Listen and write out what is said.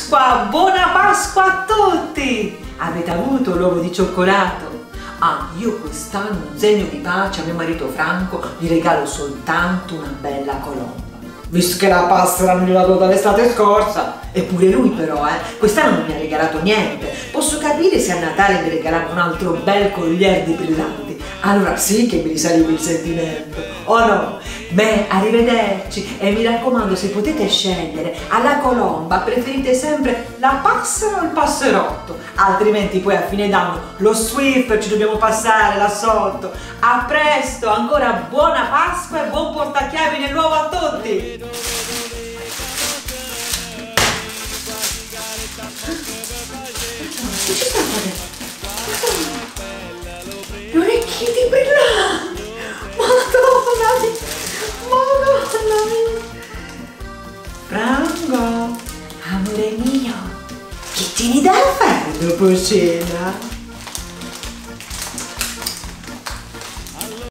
Buona Pasqua a tutti! Avete avuto l'uovo di cioccolato? Ah, io quest'anno, in segno di pace, a mio marito Franco gli regalo soltanto una bella colomba. Visto che la passera non gliel'ha data l'estate scorsa. Eppure lui però, quest'anno non mi ha regalato niente. Posso capire se a Natale mi regalava un altro bel collier di brillanti. Allora sì che mi risaliva il sentimento. Oh no? Beh, arrivederci. E mi raccomando, se potete scegliere alla colomba, preferite sempre la passera o il passerotto. Altrimenti poi a fine d'anno lo Swiffer ci dobbiamo passare là sotto. A presto, ancora buona Pasqua e buon portachiavi nell'uovo a tutti! Che ci sta facendo? Gli orecchini brillanti! Madonna mia! Franco, amore mio, che tieni da fare dopo cena?